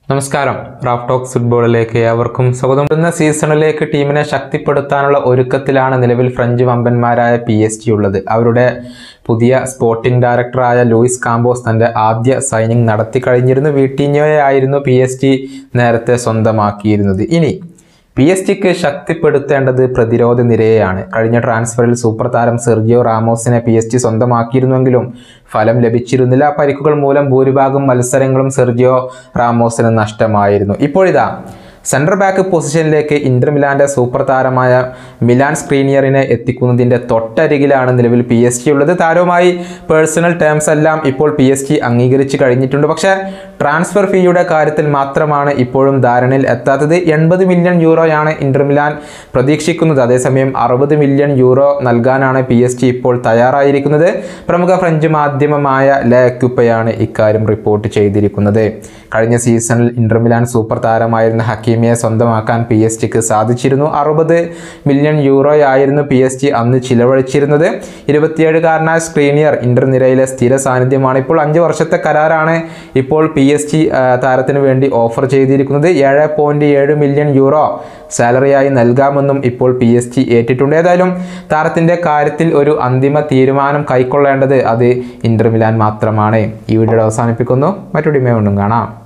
നമസ്കാരം. Raf talks ഫുട്ബോളിലേക്ക് ഏവർക്കും സ്വാഗതം. ഇന്ന സീസണിലേക്ക് ടീമിനെ ശക്തിപ്പെടുത്താനുള്ള ഒരുക്കത്തിലാണ് നിലവിൽ ഫ്രഞ്ച് വമ്പന്മാരായ PSG ഉള്ളത്. അവരുടെ പുതിയ സ്പോർട്ടിംഗ് ഡയറക്ടറായ ലൂയിസ് കാമ്പോസ് തൻ്റെ ആദ്യ സൈനിങ് നടത്തി കഴിഞ്ഞിരുന്നു. വിറ്റീഞ്ഞോയെ ആയിരുന്നു PSG നേരത്തെ സ്വന്തമാക്കിയിരുന്നത്. ഇനി PSG ശക്തിപ്പെടുത്തേണ്ടത് പ്രതിരോധ നിരയെയാണ്. കഴിഞ്ഞ ട്രാൻസ്ഫറിൽ സൂപ്പർ താരം സെർജിയോ റാമോസിനെ PSG സ്വന്തമാക്കിയിരുന്നെങ്കിലും ഫലം ലഭിച്ചിരുന്നില്ല. പരിക്കുകൾ മൂലം ഭൂരിഭാഗം മത്സരങ്ങളും സെർജിയോ റാമോസിന് നഷ്ടമായിരുന്നു. ഇപ്പോഴിതാ സെൻട്രൽ ബാക്ക് പൊസിഷനിലേക്ക് ഇന്റർ മിലാന്റെ സൂപ്പർ താരമായ മിലാൻ സ്ക്രീനിയറിനെ എത്തിക്കുന്നതിൻ്റെ തൊട്ടരികിലാണ് നിലവിൽ PSG ഉള്ളത്. താരവുമായി പേഴ്സണൽ ടേംസ് എല്ലാം ഇപ്പോൾ PSG അംഗീകരിച്ച് കഴിഞ്ഞിട്ടുണ്ട്. പക്ഷേ ട്രാൻസ്ഫർ ഫീയുടെ കാര്യത്തിൽ മാത്രമാണ് ഇപ്പോഴും ധാരണയിൽ എത്താത്തത്. 80 മില്യൺ യൂറോയാണ് ഇന്റർ മിലാൻ പ്രതീക്ഷിക്കുന്നത്. അതേസമയം 60 മില്യൺ യൂറോ നൽകാനാണ് PSG ഇപ്പോൾ തയ്യാറായിരിക്കുന്നത്. പ്രമുഖ ഫ്രഞ്ച് മാധ്യമമായ ലെ ക്യുപ്പയാണ് ഇക്കാര്യം റിപ്പോർട്ട് ചെയ്തിരിക്കുന്നത്. കഴിഞ്ഞ സീസണിൽ ഇന്റർ മിലാൻ സൂപ്പർ താരമായിരുന്ന ഹക്കീമിയെ സ്വന്തമാക്കാൻ PSG സാധിച്ചിരുന്നു. 60 മില്യൺ യൂറോയായിരുന്നു PSG അന്ന് ചിലവഴിച്ചിരുന്നത്. 27-കാരനായ സ്ക്രീനിയർ ഇന്റർ നിരയിലെ സ്ഥിര സാന്നിധ്യമാണ്. ഇപ്പോൾ 5 വർഷത്തെ കരാറാണ് ഇപ്പോൾ PSG താരത്തിന് വേണ്ടി ഓഫർ ചെയ്തിരിക്കുന്നത്. 7.7 മില്യൺ യൂറോ സാലറിയായി നൽകാമെന്നും ഇപ്പോൾ PSG ഏറ്റിട്ടുണ്ട്. ഏതായാലും താരത്തിൻ്റെ കാര്യത്തിൽ ഒരു അന്തിമ തീരുമാനം കൈക്കൊള്ളേണ്ടത് അത് ഇന്റർ മിലാൻ മാത്രമാണ്. ഈ വീഡിയോ അവസാനിപ്പിക്കുന്നു. മറ്റൊരു വീഡിയോയിൽ കാണാം.